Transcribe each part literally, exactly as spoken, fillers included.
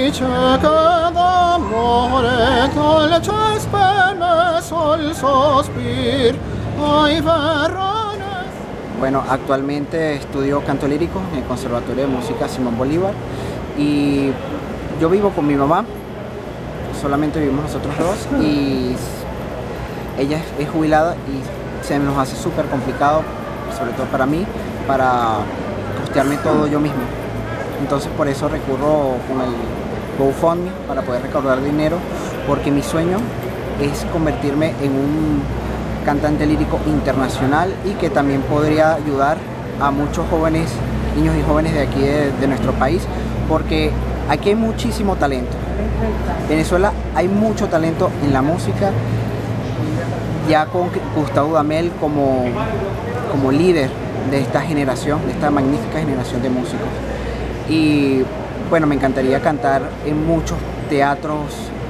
dice che d'amore tal cespeme sol sospir ai verrones. Bueno, actualmente estudio canto lírico en el Conservatorio de Música Simón Bolívar y yo vivo con mi mamá, solamente vivimos nosotros dos y ella es, es jubilada y se nos hace súper complicado, sobre todo para mí, para costearme todo yo mismo. Entonces por eso recurro con el GoFundMe para poder recaudar dinero, porque mi sueño es convertirme en un cantante lírico internacional y que también podría ayudar a muchos jóvenes, niños y jóvenes de aquí de, de nuestro país, porque aquí hay muchísimo talento. En Venezuela hay mucho talento en la música, ya con Gustavo Dudamel como, como líder de esta generación, de esta magnífica generación de músicos. Y bueno, me encantaría cantar en muchos teatros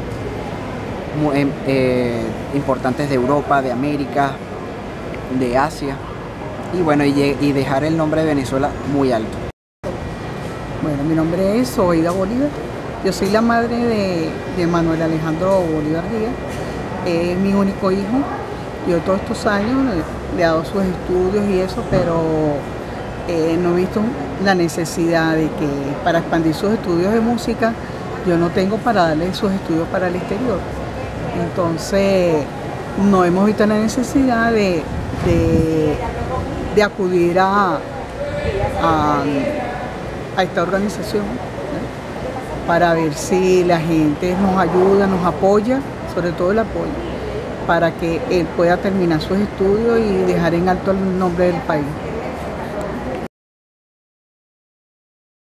eh, importantes de Europa, de América, de Asia, y bueno, y, y dejar el nombre de Venezuela muy alto. Bueno, mi nombre es Oida Bolívar, yo soy la madre de, de Manuel Alejandro Bolívar Díaz, es mi único hijo. Yo todos estos años le he dado sus estudios y eso, pero eh, no he visto la necesidad de que para expandir sus estudios de música, yo no tengo para darle sus estudios para el exterior. Entonces, no hemos visto la necesidad de, de, de acudir a, a, a esta organización, ¿no? Para ver si la gente nos ayuda, nos apoya, sobre todo el apoyo, para que él pueda terminar sus estudios y dejar en alto el nombre del país.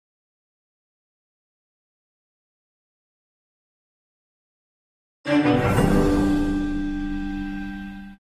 Thank you.